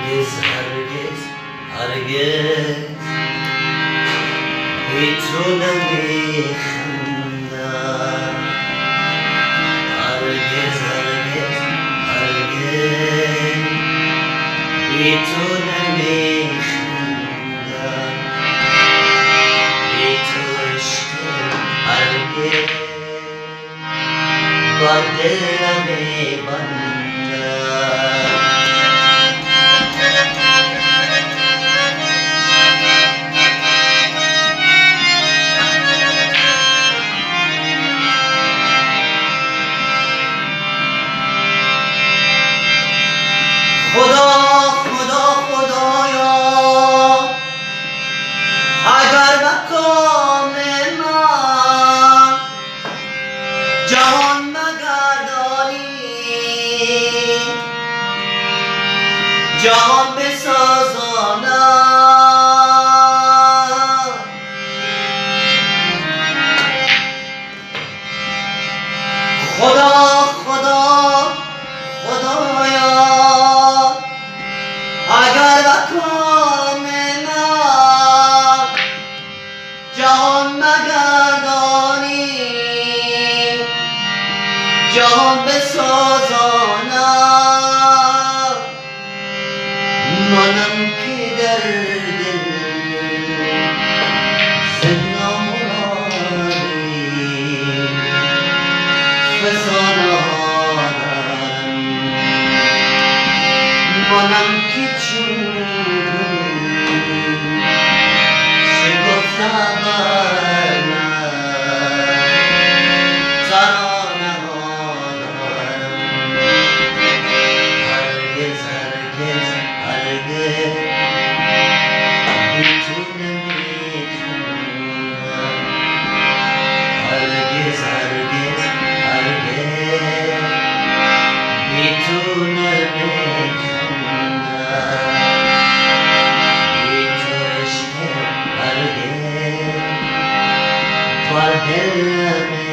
هرگز هرگز بی تو نمیخندم هرگز هرگز هرگز بی تو نمیخندم بی تو عشق هرگز با دل نمیبندم خدا خدا خدایا اگر مقام من جهان مگردانی جهان بسازانم خدا خدا خدایا اگر مقام من جهان مگردانی جهان بسازانم منم که در دل زنده مرادی فسانه دارم منم که چون شکفته بر من ترانه دارم هرگز هرگز هرگز بی تو نمیخندم هرگز هرگز هرگز بی تو نمیخندم بی تو عشق هرگز با دل